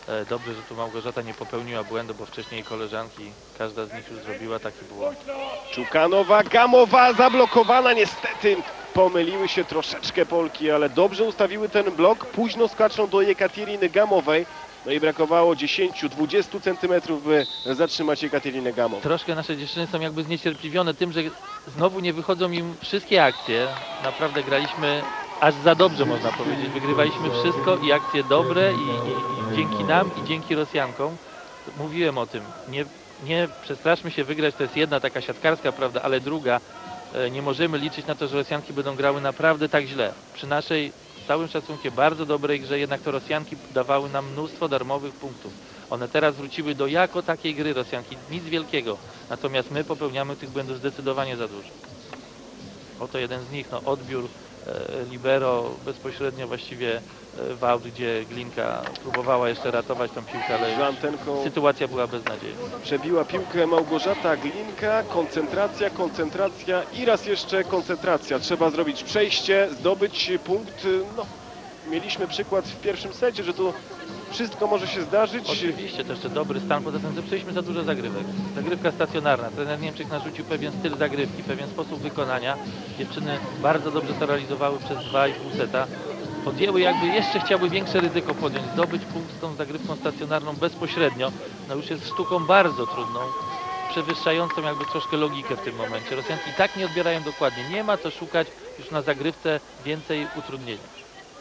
E, Dobrze, że tu Małgorzata nie popełniła błędu, bo wcześniej koleżanki, każda z nich już zrobiła taki błąd. Czukanowa, Gamowa zablokowana, niestety pomyliły się troszeczkę Polki, ale dobrze ustawiły ten blok, późno skaczą do Jekateriny Gamowej, no i brakowało dziesięć do dwudziestu centymetrów, by zatrzymać Jekaterinę Gamową. Troszkę nasze dziewczyny są jakby zniecierpliwione tym, że znowu nie wychodzą im wszystkie akcje. Naprawdę graliśmy aż za dobrze, można powiedzieć. Wygrywaliśmy wszystko i akcje dobre i, i, i dzięki nam i dzięki Rosjankom. Mówiłem o tym, nie, nie przestraszmy się wygrać, to jest jedna taka siatkarska prawda, ale druga, e, nie możemy liczyć na to, że Rosjanki będą grały naprawdę tak źle. Przy naszej, z całym szacunkiem, bardzo dobrej grze jednak to Rosjanki dawały nam mnóstwo darmowych punktów. One teraz wróciły do jako takiej gry Rosjanki, nic wielkiego. Natomiast my popełniamy tych błędów zdecydowanie za dużo. Oto jeden z nich, no odbiór e, libero, bezpośrednio właściwie e, w aut, gdzie Glinka próbowała jeszcze ratować tą piłkę, ale Za antenką sytuacja była beznadziejna. przebiła piłkę Małgorzata Glinka, koncentracja, koncentracja i raz jeszcze koncentracja. Trzeba zrobić przejście, zdobyć punkt. No, mieliśmy przykład w pierwszym secie, że tu wszystko może się zdarzyć. Oczywiście, to jeszcze dobry stan, poza tym zepsuliśmy za dużo zagrywek. Zagrywka stacjonarna, trener Niemczyk narzucił pewien styl zagrywki, pewien sposób wykonania. Dziewczyny bardzo dobrze to realizowały przez dwa i pół seta. Podjęły jakby, jeszcze chciały większe ryzyko podjąć, zdobyć punkt z tą zagrywką stacjonarną bezpośrednio. No już jest sztuką bardzo trudną, przewyższającą jakby troszkę logikę w tym momencie. Rosjanki i tak nie odbierają dokładnie, nie ma co szukać już na zagrywce więcej utrudnienia.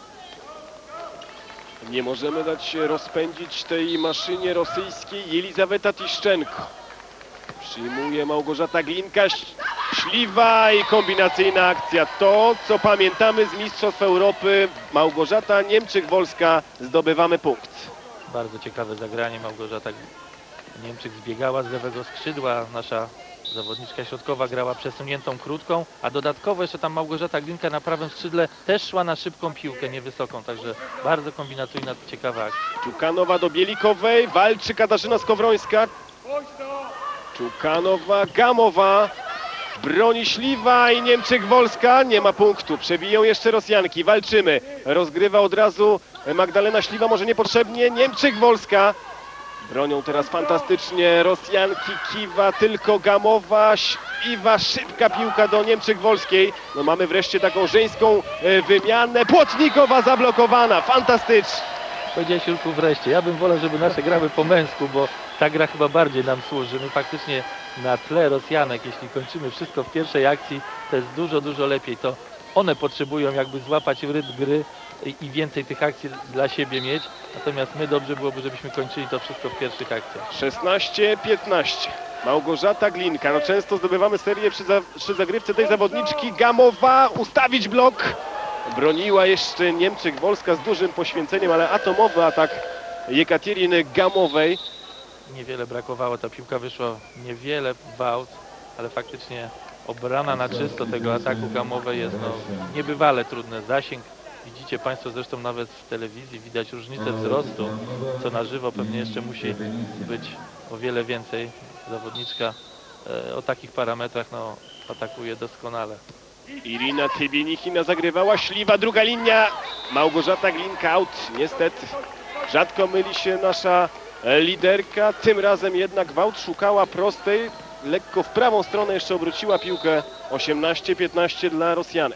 Nie możemy dać się rozpędzić tej maszynie rosyjskiej. Jelizaweta Tiszczenko. Przyjmuje Małgorzata Glinka. Śliwa i kombinacyjna akcja. To, co pamiętamy z Mistrzostw Europy. Małgorzata Niemczyk-Wolska. Zdobywamy punkt. Bardzo ciekawe zagranie. Małgorzata Niemczyk zbiegała z lewego skrzydła. Nasza zawodniczka środkowa grała przesuniętą krótką, a dodatkowo jeszcze tam Małgorzata Glinka na prawym skrzydle też szła na szybką piłkę, niewysoką, także bardzo kombinacyjna, ciekawa akcja. Czukanowa do Bielikowej, walczy Katarzyna Skowrońska. Czukanowa, Gamowa, broni Śliwa i Niemczyk-Wolska, nie ma punktu, przebiją jeszcze Rosjanki, walczymy, rozgrywa od razu Magdalena Śliwa, może niepotrzebnie, Niemczyk-Wolska. Bronią teraz fantastycznie Rosjanki, Kiwa, tylko Gamowa, Śliwa, szybka piłka do Niemczyk-Wolskiej. No mamy wreszcie taką żeńską e, wymianę, Płotnikowa zablokowana, fantastycznie. Powiedziałeś, Julku, wreszcie. Ja bym wolał, żeby nasze grały po męsku, bo ta gra chyba bardziej nam służy. My faktycznie na tle Rosjanek, jeśli kończymy wszystko w pierwszej akcji, to jest dużo, dużo lepiej. To one potrzebują jakby złapać rytm gry i więcej tych akcji dla siebie mieć. Natomiast my dobrze byłoby, żebyśmy kończyli to wszystko w pierwszych akcjach. szesnaście piętnaście. Małgorzata Glinka. No często zdobywamy serię przy, za, przy zagrywce tej zawodniczki. Gamowa, ustawić blok. Broniła jeszcze Niemczyk-Wolska z dużym poświęceniem, ale atomowy atak Jekateriny Gamowej. Niewiele brakowało, ta piłka wyszła niewiele w aut, ale faktycznie obrana na czysto tego ataku Gamowej jest no, niebywale trudne. Zasięg, widzicie Państwo zresztą nawet w telewizji, widać różnicę wzrostu, co na żywo pewnie jeszcze musi być o wiele więcej. Zawodniczka e, o takich parametrach no, atakuje doskonale. Irina Tybienichina zagrywała, Śliwa, druga linia. Małgorzata Glinka out, niestety. Rzadko myli się nasza liderka, tym razem jednak w aut szukała prostej. Lekko w prawą stronę jeszcze obróciła piłkę. osiemnaście piętnaście dla Rosjanek.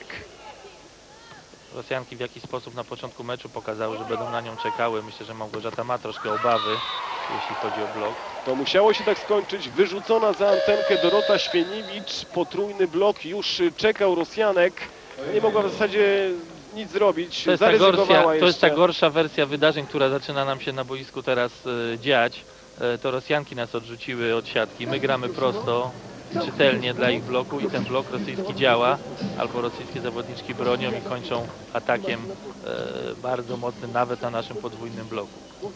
Rosjanki w jakiś sposób na początku meczu pokazały, że będą na nią czekały. Myślę, że Małgorzata ma troszkę obawy, jeśli chodzi o blok. To musiało się tak skończyć. Wyrzucona za antenkę Dorota Świeniewicz. Potrójny blok już czekał Rosjanek. Nie mogła w zasadzie nic zrobić. To jest, ta Zaryzykowała gorsza, jeszcze. to jest ta gorsza wersja wydarzeń, która zaczyna nam się na boisku teraz e, dziać. E, to Rosjanki nas odrzuciły od siatki. My gramy prosto, czytelnie dla ich bloku i ten blok rosyjski działa. Albo rosyjskie zawodniczki bronią i kończą atakiem e, bardzo mocnym, nawet na naszym podwójnym bloku.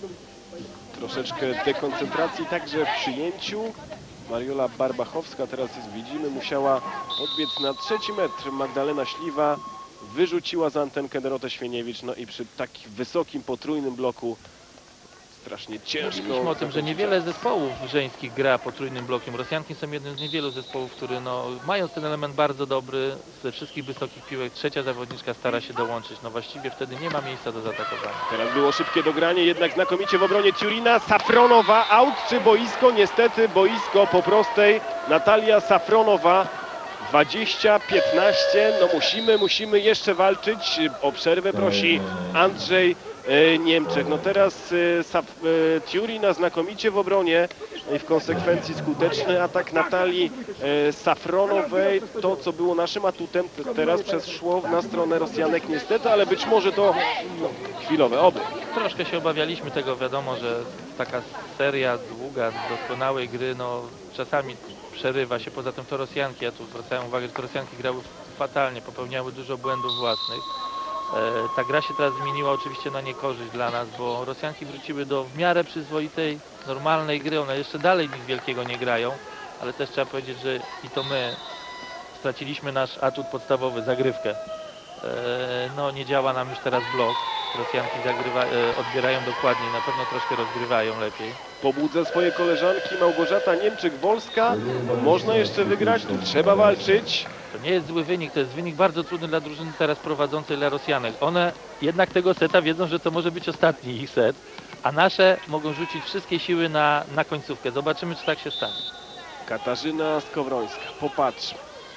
Troszeczkę dekoncentracji także w przyjęciu. Mariola Barbachowska teraz jest, widzimy, musiała odbiec na trzeci metr. Magdalena Śliwa wyrzuciła za antenkę Dorotę Świeniewicz. No i przy takim wysokim, potrójnym bloku strasznie ciężko. Mówiliśmy o tym, że niewiele zespołów żeńskich gra potrójnym blokiem. Rosjanki są jednym z niewielu zespołów, który no, mając ten element bardzo dobry, ze wszystkich wysokich piłek trzecia zawodniczka stara się dołączyć. No właściwie wtedy nie ma miejsca do zaatakowania. Teraz było szybkie dogranie, jednak znakomicie w obronie Tiurina. Safronowa, aut czy boisko? Niestety boisko po prostej. Natalia Safronowa. dwadzieścia piętnaście, no musimy, musimy jeszcze walczyć. O przerwę prosi Andrzej e, Niemczek. No teraz e, Saf, e, Tiurina znakomicie w obronie i w konsekwencji skuteczny atak Natalii e, Safronowej. To, co było naszym atutem, teraz przeszło na stronę Rosjanek niestety, ale być może to no, chwilowe, oby. Troszkę się obawialiśmy tego, wiadomo, że taka seria długa, doskonałej gry, no czasami przerywa się, poza tym to Rosjanki, ja tu zwracałem uwagę, że to Rosjanki grały fatalnie, popełniały dużo błędów własnych. E, ta gra się teraz zmieniła oczywiście na niekorzyść dla nas, bo Rosjanki wróciły do w miarę przyzwoitej, normalnej gry, one jeszcze dalej nic wielkiego nie grają, ale też trzeba powiedzieć, że i to my straciliśmy nasz atut podstawowy, zagrywkę. E, no nie działa nam już teraz blok, Rosjanki zagrywa, e, odbierają dokładniej, na pewno troszkę rozgrywają lepiej. Pobudza swoje koleżanki Małgorzata Niemczyk-Wolska. Można jeszcze wygrać, tu trzeba walczyć. To nie jest zły wynik, to jest wynik bardzo trudny dla drużyny teraz prowadzącej dla Rosjanek. One jednak tego seta wiedzą, że to może być ostatni ich set, a nasze mogą rzucić wszystkie siły na, na końcówkę. Zobaczymy, czy tak się stanie. Katarzyna Skowrońska, popatrz.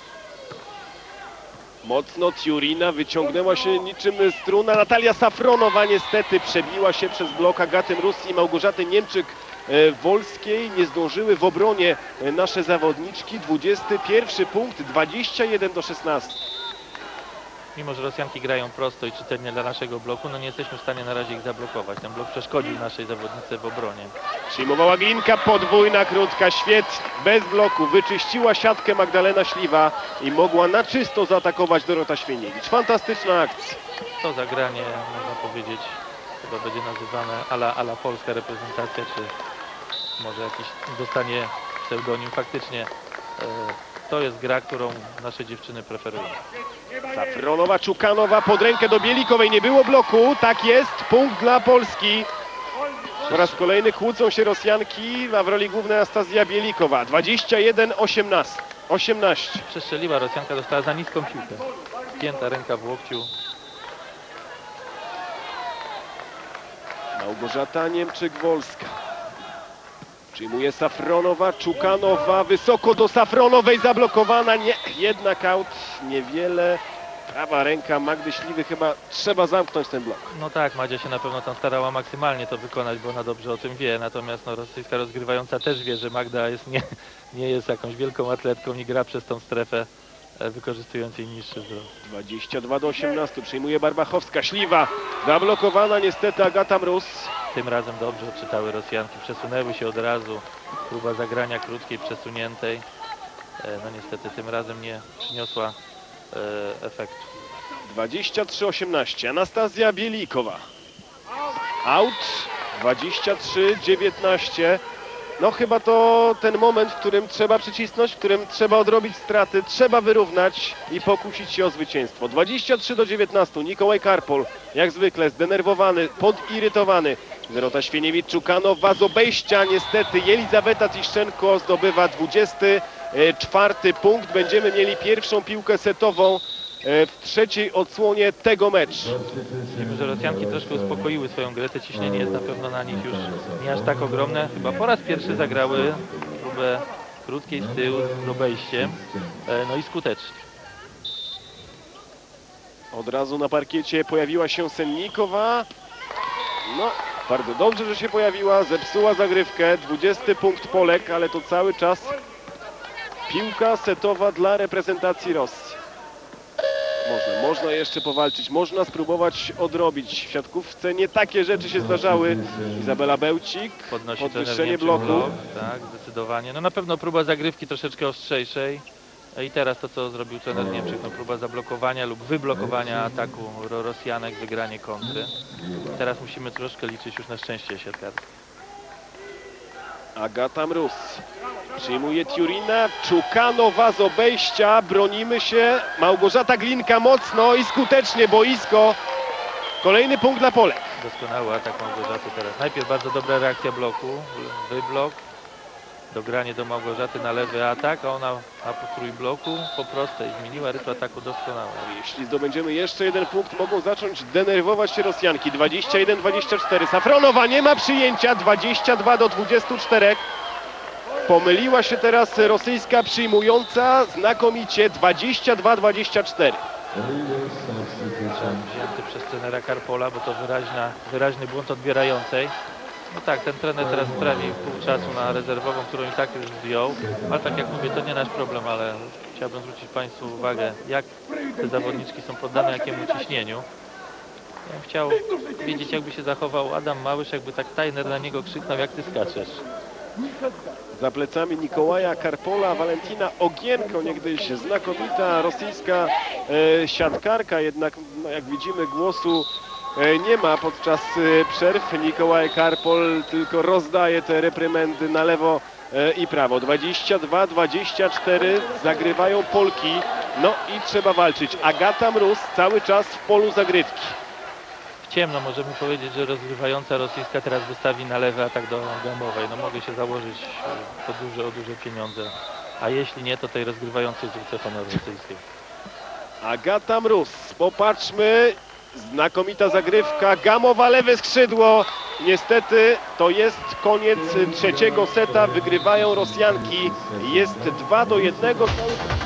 Mocno Tiurina wyciągnęła się niczym struna. Natalia Safronowa niestety przebiła się przez blok Agaty Mróz i Małgorzaty Niemczyk-Wolskiej. Nie zdążyły w obronie nasze zawodniczki. dwudziesty pierwszy punkt, dwadzieścia jeden do szesnastu. Mimo że Rosjanki grają prosto i czytelnie dla naszego bloku, no nie jesteśmy w stanie na razie ich zablokować. Ten blok przeszkodził naszej zawodnicy w obronie. Przyjmowała Glinka, podwójna, krótka, świetnie, bez bloku. Wyczyściła siatkę Magdalena Śliwa i mogła na czysto zaatakować Dorota Świeniewicz. Fantastyczna akcja. To zagranie, można powiedzieć, chyba będzie nazywane ala, ala polska reprezentacja, czy może jakiś dostanie pseudonim. Faktycznie e, to jest gra, którą nasze dziewczyny preferują. Safronowa, Czukanowa pod rękę do Bielikowej. Nie było bloku. Tak jest. Punkt dla Polski. Po raz kolejny kłócą się Rosjanki, a w roli głównej Anastazja Bielikowa. dwadzieścia jeden osiemnaście. Przestrzeliła Rosjanka, dostała za niską piłkę. Pięta ręka w łokciu. Małgorzata Niemczyk-Wolska. Przyjmuje Safronowa, Czukanowa, wysoko do Safronowej, zablokowana, nie, jednak aut, niewiele. Prawa ręka Magdy Śliwy, chyba trzeba zamknąć ten blok. No tak, Madzia się na pewno tam starała maksymalnie to wykonać, bo ona dobrze o tym wie, natomiast no, rosyjska rozgrywająca też wie, że Magda jest nie, nie jest jakąś wielką atletką i gra przez tą strefę, e, wykorzystując jej niższy wzrost. dwadzieścia dwa do osiemnastu, przyjmuje Barbachowska, Śliwa, zablokowana niestety Agata Mróz. Tym razem dobrze odczytały Rosjanki, przesunęły się od razu, próba zagrania krótkiej, przesuniętej, e, no niestety tym razem nie przyniosła e, efektu. dwadzieścia trzy osiemnaście, Anastazja Bielikowa. Out, dwadzieścia trzy dziewiętnaście. No chyba to ten moment, w którym trzeba przycisnąć, w którym trzeba odrobić straty, trzeba wyrównać i pokusić się o zwycięstwo. dwadzieścia trzy do dziewiętnastu, Nikołaj Karpol, jak zwykle zdenerwowany, podirytowany. Dorota Świeniewicz, Czukanowa z obejścia, niestety Jelizaweta Tiszczenko zdobywa dwudziesty czwarty punkt. Będziemy mieli pierwszą piłkę setową w trzeciej odsłonie tego meczu. Widzimy, że Rosjanki troszkę uspokoiły swoją grę, te ciśnienie jest na pewno na nich już nie aż tak ogromne. Chyba po raz pierwszy zagrały próbę krótkiej z tyłu z obejściem, no i skutecznie. Od razu na parkiecie pojawiła się Sennikowa. No, bardzo dobrze, że się pojawiła, zepsuła zagrywkę, dwudziesty punkt Polek, ale to cały czas piłka setowa dla reprezentacji Rosji. Można, można jeszcze powalczyć, można spróbować odrobić. W siatkówce nie takie rzeczy się zdarzały. Izabela Bełcik, Podnosi podwyższenie bloku. Blok, tak, zdecydowanie. No na pewno próba zagrywki troszeczkę ostrzejszej. I teraz to, co zrobił trener Niemczyk, no próba zablokowania lub wyblokowania ataku Rosjanek, wygranie kontry. Teraz musimy troszkę liczyć już na szczęście siatkarskie. Agata Mróz przyjmuje Tiurina, Czukanowa z obejścia, bronimy się, Małgorzata Glinka mocno i skutecznie, boisko. Kolejny punkt dla Polek. Doskonały atak Małgorzaty teraz. Najpierw bardzo dobra reakcja bloku, wyblok, dogranie do Małgorzaty na lewy atak, a ona na trójbloku po prostej zmieniła rytm ataku doskonale. Jeśli zdobędziemy jeszcze jeden punkt, mogą zacząć denerwować się Rosjanki. dwadzieścia jeden dwadzieścia cztery. Safronowa nie ma przyjęcia. dwadzieścia dwa do dwudziestu czterech. Pomyliła się teraz rosyjska przyjmująca znakomicie. dwadzieścia dwa dwadzieścia cztery. Wzięty przez trenera Karpola, bo to wyraźna, wyraźny błąd odbierającej. No tak, ten trener teraz trawi pół czasu na rezerwową, którą i tak już zdjął. Ale tak jak mówię, to nie nasz problem, ale chciałbym zwrócić Państwu uwagę, jak te zawodniczki są poddane jakiemu ciśnieniu. Ja bym chciał wiedzieć, jakby się zachował Adam Małysz, jakby tak tajner na niego krzyknął, jak ty skaczesz. Za plecami Nikołaja Karpola, Walentina Ogienko, niegdyś znakomita rosyjska e, siatkarka, jednak no, jak widzimy głosu e, nie ma podczas e, przerw. Nikołaj Karpol tylko rozdaje te reprymendy na lewo e, i prawo. dwadzieścia dwa dwadzieścia cztery zagrywają Polki, no i trzeba walczyć. Agata Mróz cały czas w polu zagrywki. Ciemno, możemy powiedzieć, że rozgrywająca rosyjska teraz wystawi na lewy atak do Gamowej. No mogę się założyć o duże, o duże pieniądze. A jeśli nie, to tej rozgrywającej zwrócę honor rosyjskiej. Agata Mróz, popatrzmy, znakomita zagrywka, Gamowa lewe skrzydło. Niestety to jest koniec trzeciego seta, wygrywają Rosjanki, jest dwa do jednego.